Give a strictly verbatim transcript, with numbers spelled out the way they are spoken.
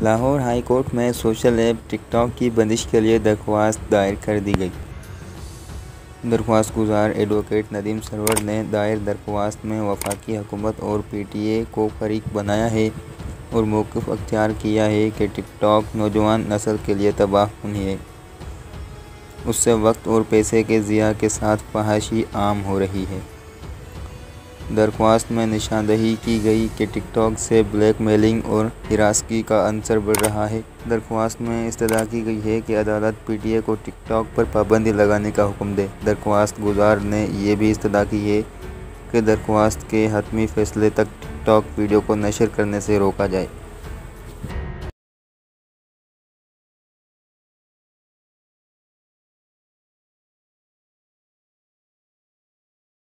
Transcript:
Lahore high court में social app TikTok की बंदिश के लिए दरख्वास्त दायर कर दी गई। दरख्वास्त गुजार एडवोकेट नदीम सरवर ने दायर दरख्वास्त में वफाकी हुकूमत और पी टी ए को फरीक बनाया है और मौक़िफ़ अख्तियार किया है कि टिकटॉक नौजवान नस्ल के लिए तबाहकुन है। उससे वक्त और पैसे के ज़िया के साथ फहाशी आम हो रही है। दरख्वास्त में निशानदही की गई कि टिकटॉक से ब्लैकमेलिंग और हिरासगी का अंसर बढ़ रहा है। दरख्वास्त में इस्तदा की गई है कि अदालत पी टी ए को टिकटॉक पर पाबंदी लगाने का हुक्म दे। दरख्वास्त गुजार ने यह भी इस्तदा की है कि दरख्वास्त के हतमी फ़ैसले तक टिकटॉक वीडियो को नशर करने से रोका जाए।